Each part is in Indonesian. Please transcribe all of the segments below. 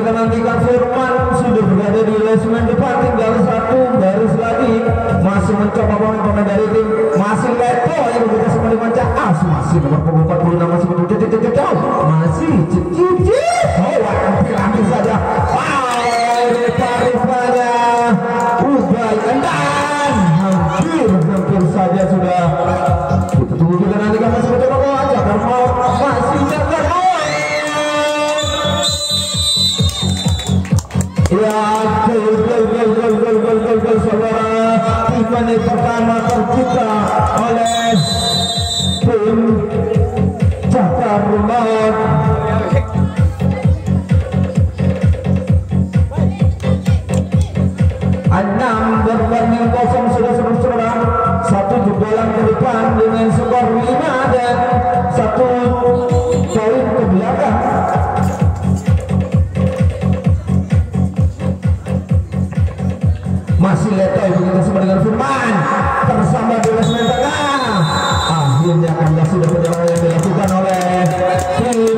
kita nantikan Firman sudah berada di lasemen depan, tinggal satu baris lagi, masih mencoba pemain dari tim, masih Leto yang berbeda sama dengan Caas, masih nomor punggung 46 masih menuju jauh, masih cicit, hampir saja, rupanya Ubay Endan, hampir saja sudah. Kita tunggu, kita nantikan masih mencoba Cakar Maut, masih Cakar Maut. Ya, gol saudara, di menit pertama tercipta oleh tim Cakar Maut. Enam berbanding 0 sudah saudara, satu jebolan ke depan dengan skor 5 dan 1 poin ke belakang. Masih Leto begitu sama dengan Firman, tersambar di lasemen tengah. Akhirnya kandas sudah perjalanan yang dilakukan oleh tim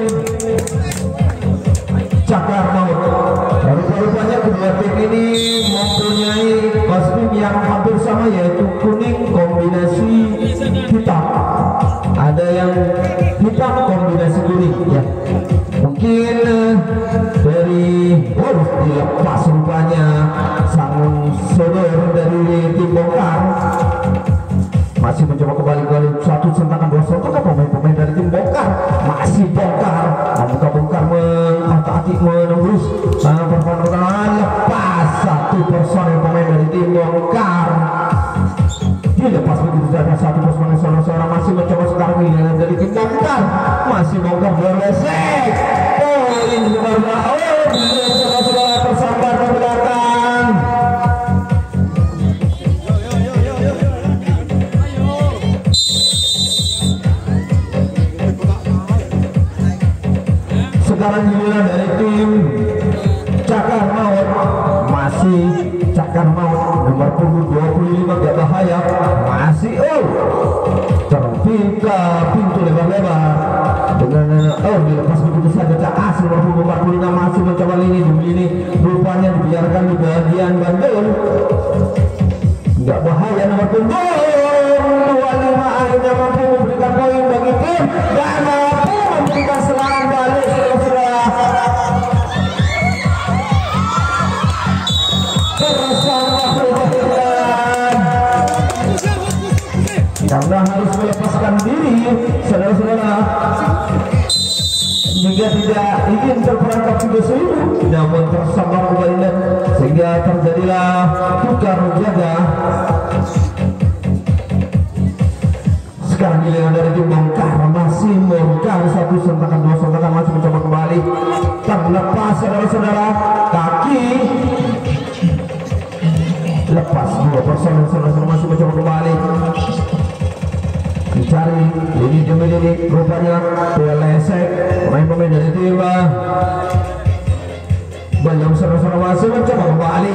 Cakar Maut. Rupanya kedua tim ini mempunyai kostum yang hampir sama, yaitu kuning kombinasi hitam. Ada yang hitam kombinasi kuning ya. Mungkin dari dilepas rupanya Sangun Sodor dari tim Bongkar. Masih mencoba kembali kali satu sentakan 2 sentukan pemain-pemain dari tim Bongkar. Masih Bongkar, membuka Bongkar menghati-hati menembus performa, lepas satu personel pemain dari tim Bongkar. Dilepas begitu saja satu personel seorang masih mencoba sekarang ini dari tim Bongkar. Masih Bongkar berlesek. Poin saudara tersambar ke belakang. Sekarang giliran dari tim Cakar Maut. Masih Cakar Maut nomor punggung 25, gak bahaya, masih terbuka pintu lebar-lebar dengan dilepas begitu saja. Caas nomor punggung 45 masih mencoba ini rupanya dibiarkan di bagian bandul, gak bahaya. Nomor punggung 25 akhirnya mampu memberikan poin bagi tim dan mampu memberikan serangan balik. Karena harus melepaskan diri saudara-saudara jika tidak ingin terperangkap juga seluruh, namun tersambar kembali sehingga terjadilah tukar jaga. Sekarang giliran dari tim Bongkar, masih Bongkar satu sentakan 2 sentakan masih mencoba kembali, terlepas saudara-saudara, kaki lepas 2 personel saudara-saudara masih mencoba kembali. Dicari ini demi ini, rupanya pelesek pemain-pemain dari tim Banyak saudara-saudara masih mencoba kembali.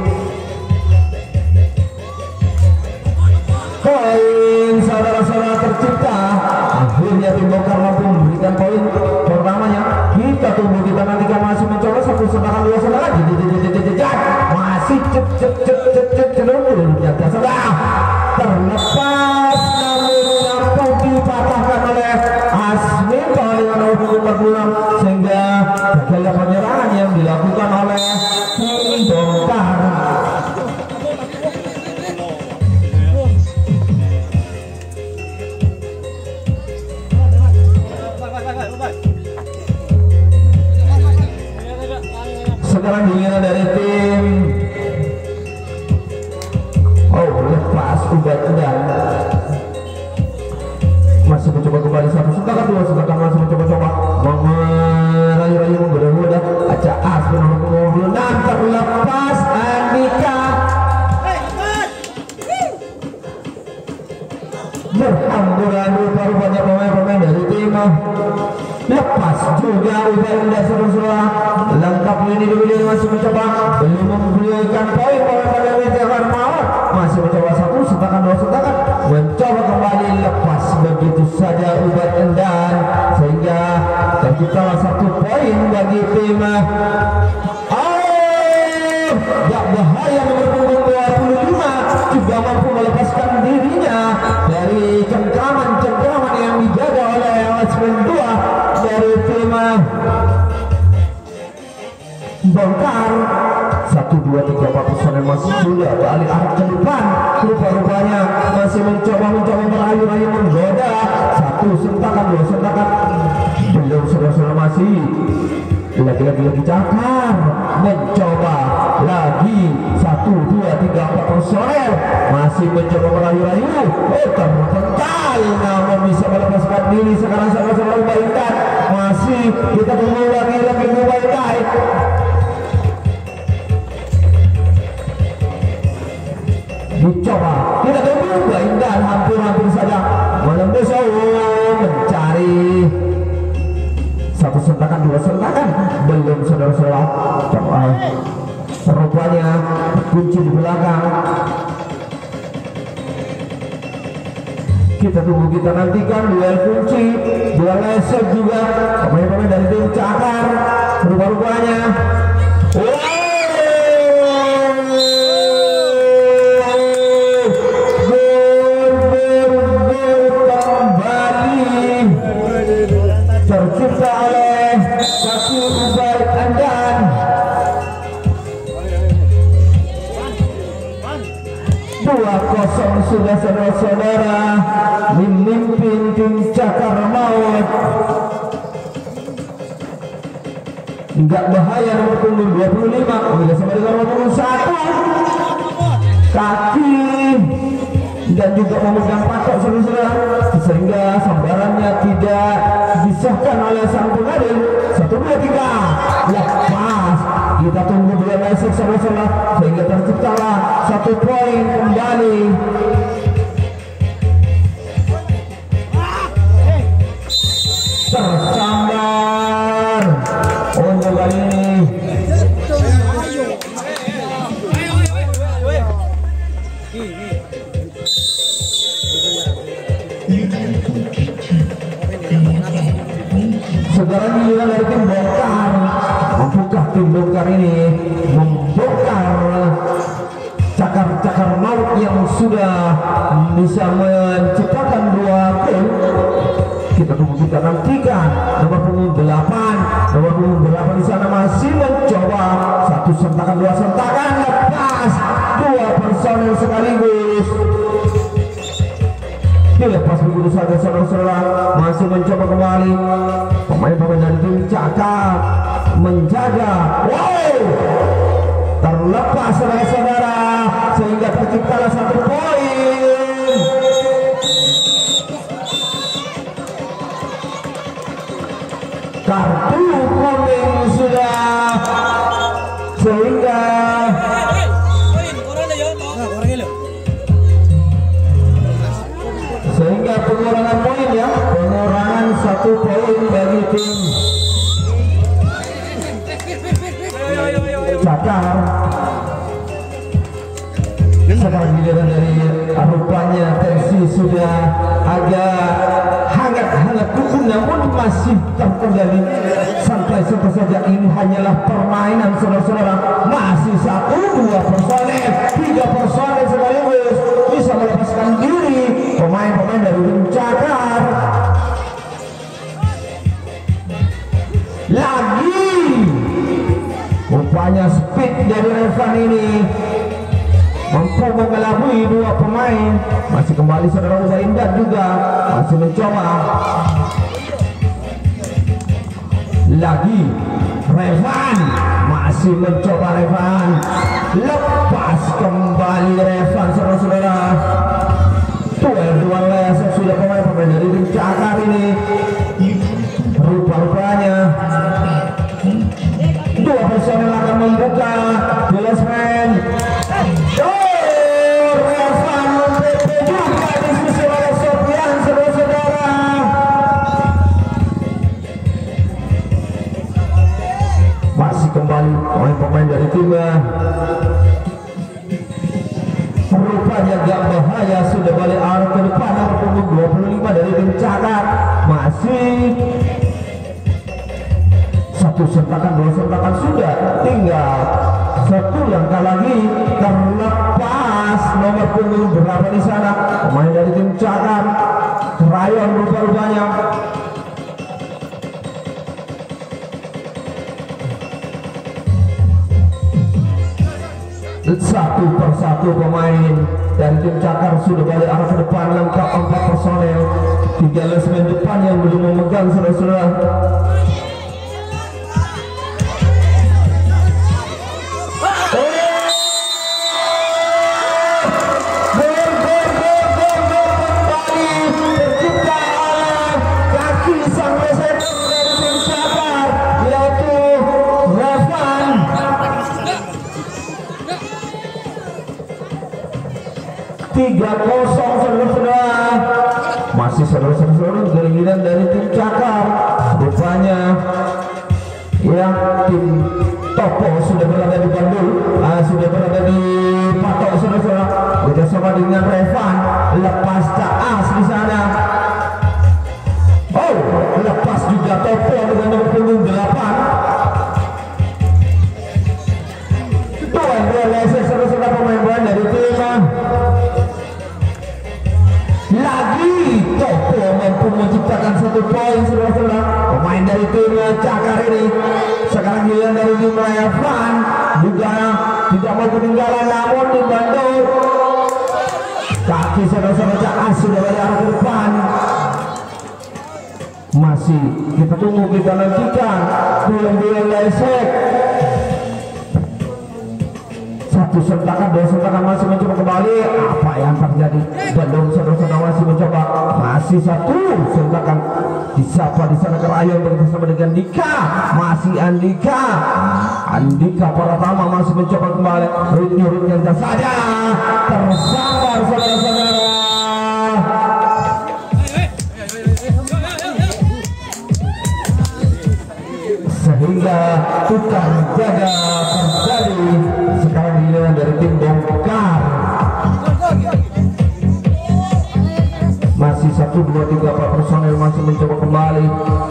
Poin saudara-saudara tercipta. Akhirnya tim Bongkar mampu memberikan poin pertamanya. Kita tunggu, kita nantikan masih mencoba satu sentakan 2 sentakan. Masih terlepas, namun mampu dipatahkan oleh Asmi dengan nomor punggung 46 sehingga gagal penyerangan yang dilakukan oleh tim Bongkar. Sekarang giliran dari tim lepas Ubay Endan. Masih mencoba kembali satu sentakan 2 sentakan masih mencoba merayu-rayu menggoda-goda. Caas nomor punggung 26 terlepas. Andika berhamburan rupanya pemain-pemain dari tim lepas juga Ubay Endan saudara-saudara. Lengkap ini dulu masih mencoba, belum memberikan poin pada Cakar Maut. Masih mencoba satu sentakan 2 sentakan, mencoba kembali, lepas begitu saja Ubay Endan sehingga tercipta satu poin bagi tim gak bahaya nomor punggung 25 juga mampu melepaskan dirinya dari cengkraman yang dijaga oleh Asmen 2 dari tim bongkar. 1, 2, 3, 4 personel masih sudah balik arah ke depan. Rupa-rupanya masih mencoba merayu-rayu menggoda. 1 sentakan, 2 sentakan, belum saudara-saudara masih lagi cakar mencoba lagi. 1, 2, 3, 4 personel masih mencoba merayu-rayu. Terpental namun bisa melepaskan diri. Sekarang saudara-saudara Ubaidah masih kita tunggu lagi Ubaidah. Dicoba kita tunggu Ubaidah hampir saja menembus mencari 1 sentakan, 2 sentakan, belum saudara-saudara. Rupanya kunci di belakang. Kita tunggu, kita nantikan duel kunci, duel lesek juga pemain-pemain dari tim Cakar. Rupa-rupanya tercipta oleh kaki Ubaid Andan. 2-0 sudah saudara-saudara memimpin tim Cakar Maut. Enggak bahaya nomor punggung 25 bila sama dengan nomor punggung 1 kaki dan juga memegang patok saudara-saudara sehingga sambarannya tidak disahkan oleh sang pengadil. 1, 2, 3 lepas. Kita tunggu dua mesej saudara-saudara sehingga terciptalah 1 poin kembali. Tersambar untuk kali ini. Saudara giliran dari tim bongkar. Mampukah tim bongkar ini membongkar Cakar Maut yang sudah bisa menciptakan 2 gol? Kita tunggu, kita nantikan. Nomor punggung 8 di sana masih mencoba 1 sentakan, 2 sentakan, lepas 2 personel sekaligus. Dilepas begitu saja saudara-saudara, masih mencoba kembali pemain-pemain dari tim Cakar menjaga. Terlepas saudara-saudara sehingga terciptalah 1 poin. Kartu kuning sudah sehingga pengurangan poin ya, pengurangan 1 poin bagi tim Cakar. Sekarang giliran dari rupanya tensi sudah agak hangat kuku namun masih terkendali santai saja. Ini hanyalah permainan saudara-saudara. Masih 1, 2 personel, 3 personel sekaligus bisa melepaskan diri pemain-pemain dari tim Cakar. Lagi rupanya speed dari Revan ini mampu mengelabui 2 pemain. Masih kembali saudara Ubaidah juga masih mencoba. Lagi Revan masih mencoba. Revan lepas kembali. Revan saudara-saudara. Duel lesek sudah pemain-pemain dari tim Cakar ini. Rupa-rupanya 2 personel akan membuka Jelasman. Revan mempepe juga diskusi oleh Sofian saudara-saudara. Masih kembali pemain-pemain dari tim rupanya gak bahaya sudah balik arah ke depan. Nomor punggung 25 dari tim Cakar masih Satu sentakan, dua sentakan sudah, tinggal satu langkah lagi. Terlepas nomor punggung berapa di sana? Pemain dari tim Cakar Krayon rupa-rupanya. Satu persatu pemain dari tim Cakar sudah balik arah ke depan, lengkap 4 personel. 3 lesmen depan yang belum memegang, saudara-saudara. Saudara-saudara, masih saudara-saudara giliran dari tim Cakar rupanya. Ya, tim Topo sudah berada di Bandung, sudah berada di Patok, saudara-saudara, bersama dengan Revan. Lepas Caas di sana. Oh, lepas juga Topo dengan nomor punggung 8. Tuan realisasi saudara-saudara pemain dari tim lagi. Topo mampu menciptakan 1 poin, saudara-saudara. Pemain dari tim Cakar ini sekarang giliran dari tim Revan juga tidak mau ketinggalan, namun di Bandung kaki saudara-saudara Caas sudah balik arah ke depan. Masih kita tunggu, kita nantikan bulan-bulan lesek. Satu sentakan, dua sentakan masih mencoba kembali. Apa yang terjadi? Bandung saudara-saudara masih mencoba, masih satu sentakan. Disapa di sana Krayon bersama dengan Dika, masih Andika Pratama masih mencoba kembali. Rutnya saja tersambar, saudara-saudara. Sehingga tukar jaga terjadi. Sekarang giliran dari tim Bongkar. Masih 1, 2, 3, 4 personel masih mencoba kembali.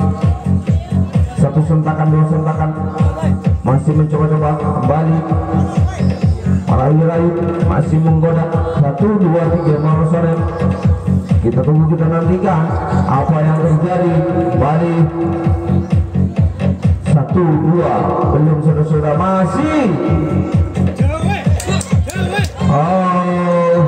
Satu sentakan, dua sentakan masih mencoba-coba kembali. Rayu-rayu masih menggoda. 1, 2, 3 personel. Kita tunggu, kita nantikan apa yang terjadi. Kembali 1, 2, belum, saudara-saudara, masih. Oh,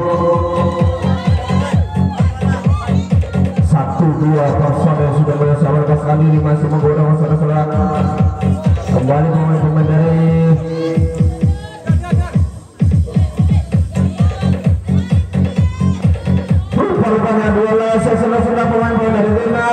1, 2 personel sudah bersama sekali ini masih menggoda, saudara-saudara. Kembali pemain-pemain dari rupanya 12 saudara-saudara pemain-pemain dari Dina.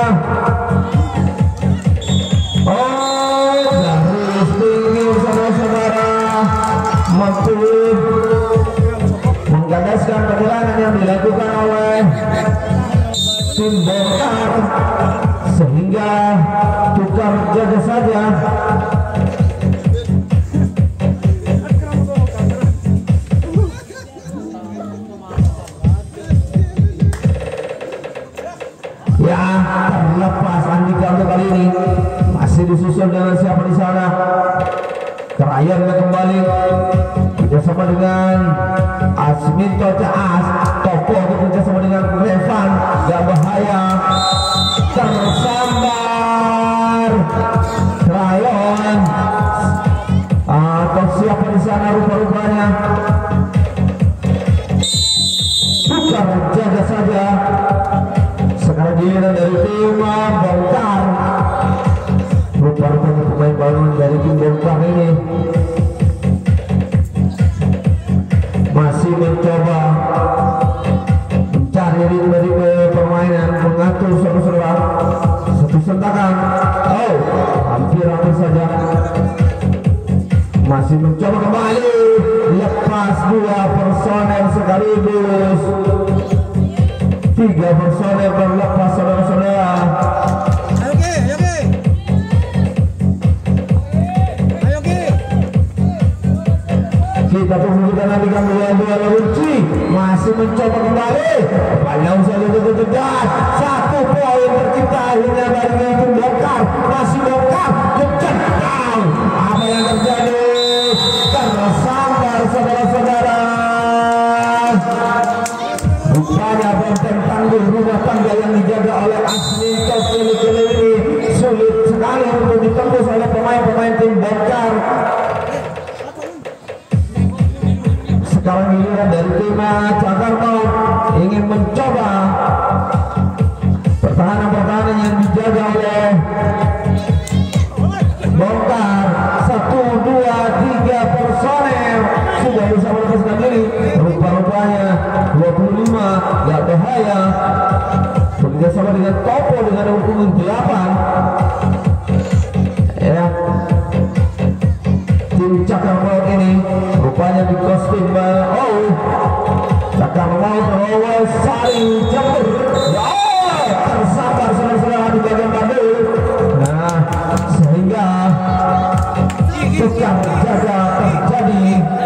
Oh, garis tinggi, saudara-saudara, mampu menggadaskan perjalanan yang dilakukan oleh tim Bongkar, sehingga tukar jaga saja. Ya, terlepas Andika untuk kali ini masih disusul dengan siapa di sana. Krayon kembali bersama dengan Asminto Caas. Topo bekerjasama dengan Revan, gak bahaya, tersambar Krayon. Atau siapa di sana rupa-rupanya. Tukar jaga saja. Sekarang giliran dari tim Bongkar. Rupa-rupanya pemain baru dari tim Bongkar ini masih mencoba mencari ritme permainan, mengatur saudara-saudara. Satu sentakan, oh, hampir saja. Masih mencoba kembali, lepas 2 personel sekaligus. 3 personel terlepas, saudara-saudara. Kita tunggu, kita nantikan dua Lunci masih mencoba kembali. Panjang saja dekat. 1 poin tercipta akhirnya dari tim Bongkar. Masih Bongkar kencang. Sekarang giliran dari tim Cakar Maut ingin mencoba pertahanan yang dijaga oleh Bongkar. 1, 2, 3 personel sudah bisa melepaskan diri. Rupa-rupanya 25 gak bahaya. Bekerja sama dengan Topo dengan hukuman 8 ya. Tim Cakar Maut ini rupanya di kostum Cakar Maut Rawasari Jember ya, tersabar saudara-saudara di bagian bandul. Nah, sehingga tukang jaga terjadi.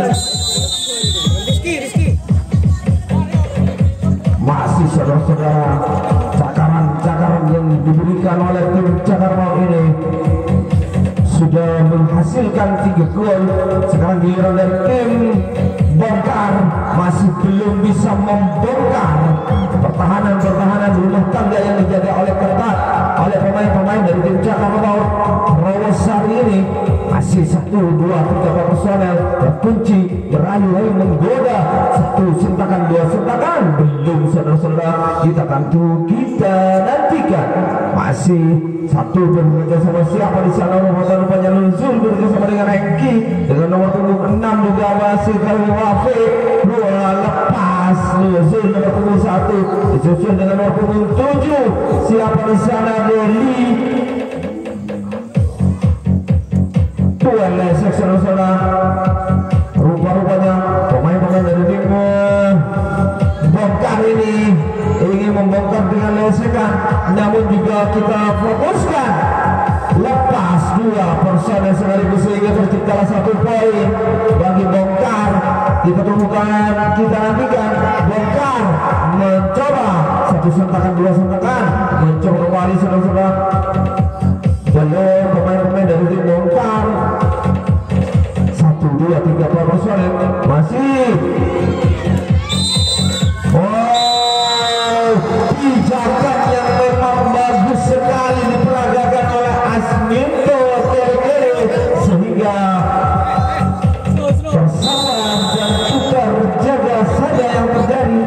Masih saudara-saudara cakaran yang diberikan oleh tim Cakar Maut ini sudah menghasilkan 3 gol. Sekarang giliran dari tim Bongkar masih belum bisa membongkar pertahanan rumah tangga yang dijaga oleh ketat oleh pemain-pemain dari tim Cakar Maut Rawasari ini. Masih 1, 2, 3 personel berkunci merayu-rayu menggoda. 1 sentakan 2 sentakan belum saudara-saudara. Kita nantikan masih 1 bekerja sama siapa di sana. Rupanya Luzul bekerja sama dengan Eki dengan nomor punggung 6 juga masih Wafi. 2 lepas Luzul nomor punggung 1 disusul dengan nomor punggung 7 siapa di sana Deli. 2 lesek saudara-saudara. Rupa-rupanya pemain-pemain dari tim Bongkar ini ingin membongkar dengan lesekan, namun juga kita fokuskan lepas 2 personel sekaligus sehingga terciptalah 1 poin bagi Bongkar. Kita temukan, kita nantikan Bongkar mencoba 1 sentakan 2 sentakan mencoba kembali saudara-saudara. Jalur pemain-pemain dari tim Bongkar 1, 2, 3 personel masih pijakan yang memang bagus sekali diperagakan oleh Asminto Tegere sehingga bersabar dan putar jaga saja yang terjadi.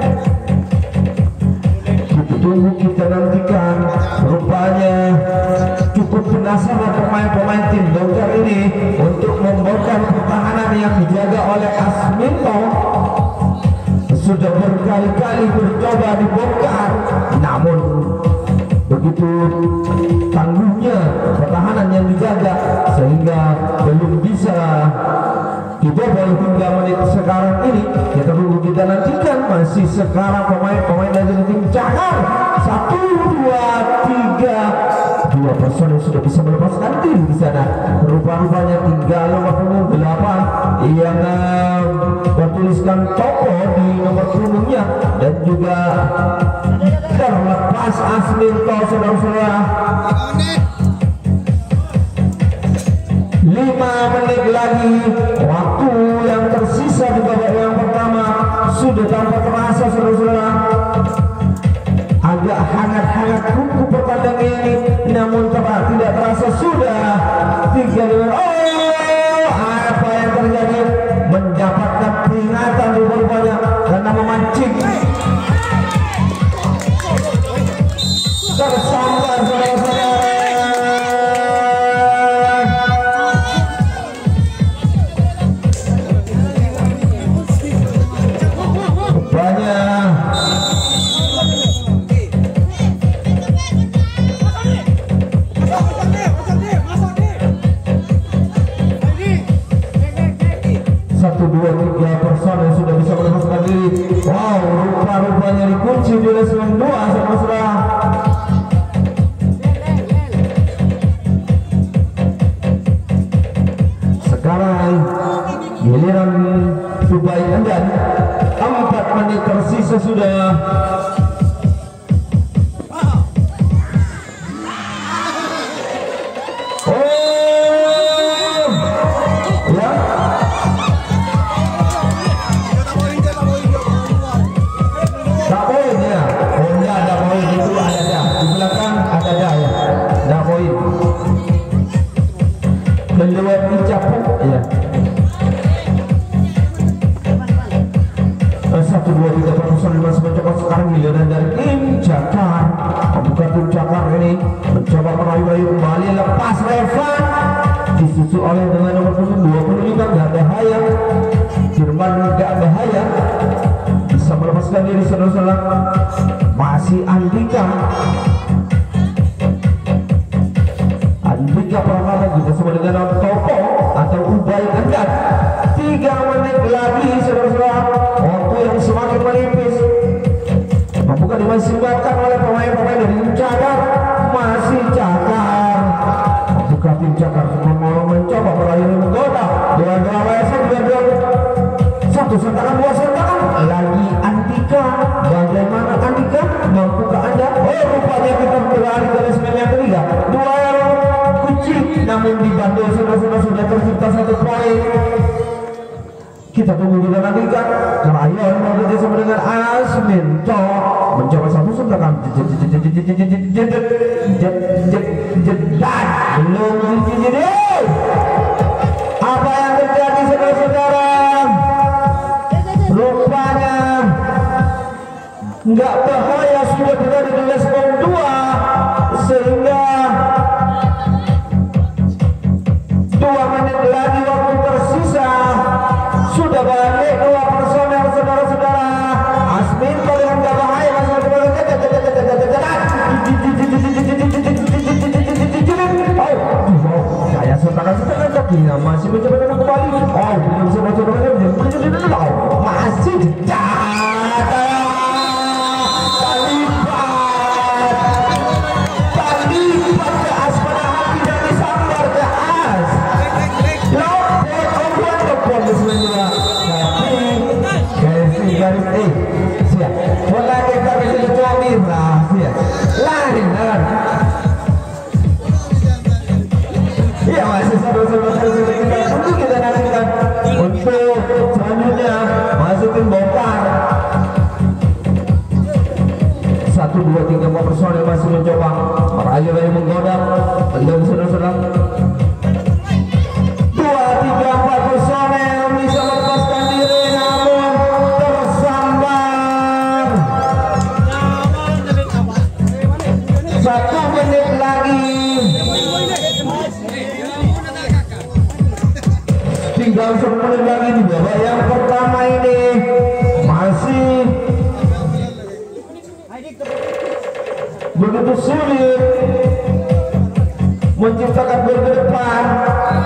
Tunggu kita nantikan. Rupanya cukup penasaran pemain-pemain tim Bongkar ini untuk membongkar pertahanan yang dijaga oleh Asminto. Sudah berkali-kali bercoba dibongkar, namun begitu tangguhnya pertahanan yang dijaga sehingga belum bisa dibobol hingga menit sekarang ini. Kita tunggu, kita nantikan. Masih sekarang pemain dari tim Cakar 1, 2, 3 2 personel sudah bisa melepaskan diri di sana. Rupa-rupanya tinggal nomor punggung 8 yang bertuliskan Topo di nomor punggungnya dan juga terlepas Asminto saudara-saudara. 5 menit lagi waktu yang tersisa di babak yang pertama sudah tampak terasa saudara-saudara. Agak hangat-hangat kuku pertandingan ini, namun tidak terasa sudah 3 dengan apa yang terjadi, mendapatkan peringatan rupanya karena memancing tersambar saudara-saudara. Personel sudah bisa melepaskan diri. Wow, rupa-rupanya dikunci di lesehan 2 saudara-saudara. Sekarang giliran Subay Endan. 4 menit tersisa sudah. bermain gak bahaya, bisa melepaskan diri saudara-saudara. Masih Andika Pramana juga sama dengan Topo atau Ubay Andat. 3 menit lagi saudara-saudara, waktu yang semakin menipis. Membuka dimasihkan oleh pemain-pemain dari Cakar. Masih Cakar, membuka tim Cakar mau mencoba meraih menggoda dengan gerawasan satu sentakan, 2 sentakan lagi Andika. Bagaimana Andika membuka Anda? Oh, rupanya kita berlari ke resmen yang ketiga. 2 kucing, namun dibantu sudah tercipta 1 poin. Kita tunggu juga nanti kan Krayon bekerja sama dengan Asminto mencoba satu sentakan belum apa yang terjadi saudara-saudara, rupanya nggak bahaya, sudah berada di respon 2 sehingga 2 menit lagi waktu tersisa. Sudah balik 2 personel saudara-saudara. Asmin dengan gak bahaya masih saya sentakan kaki masih mencoba dengan kembali. Oh, belum sempat masih talibat ke as pada hati dan disambar ke as. Garis siap. Bola kita bisa dicoba lah, siap. Lari. Iya masih seru kita nantikan untuk selanjutnya masukin bongkar. 1, 2, 3, 4 personel masih mencoba merayu menggoda. Belum sedang 2, 3, 4 personel bisa melepaskan diri namun tersambar. 1 menit lagi, tinggal 10 menit lagi di babak yang pertama ini. Masih begitu sulit menciptakan gol ke depan.